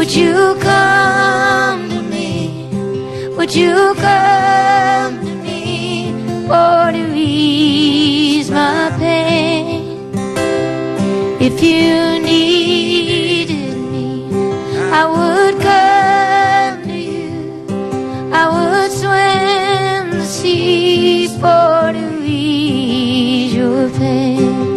would you come to me? Would you come to me for to ease my pain? If you needed me, I would come to you. I would swim the seas for to ease your pain.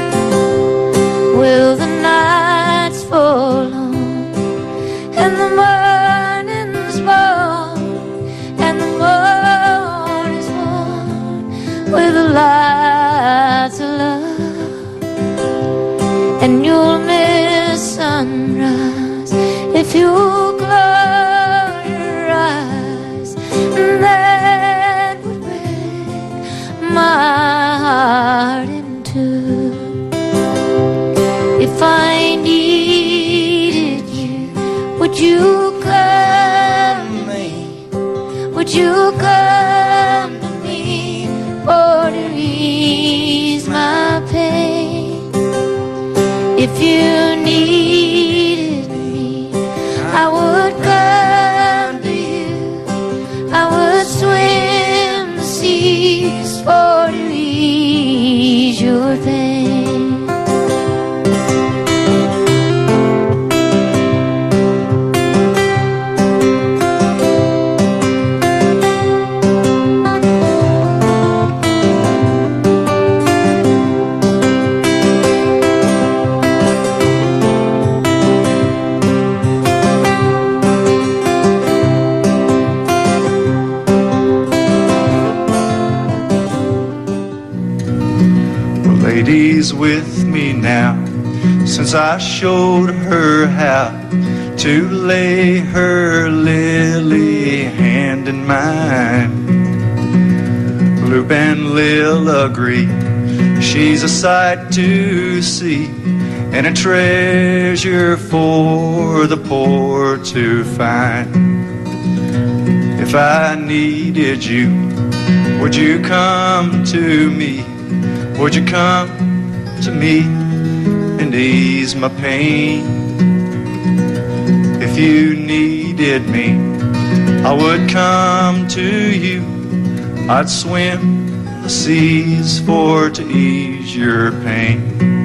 Will the nights fall long and the morning's born, and the morning's born with the lights of love, and you'll miss sunrise if you close your eyes, and that would break my heart in two. If I needed you, would you come to me? Would you come to me for to ease my pain? If you needed me, I would come to you. I would swim the seas for to ease your pain. Lady's with me now, since I showed her how to lay her lily hand in mine. Loop and Lil agree, she's a sight to see, and a treasure for the poor to find. If I needed you, would you come to me? Would you come to me and ease my pain? If you needed me, I would come to you. I'd swim the seas for to ease your pain.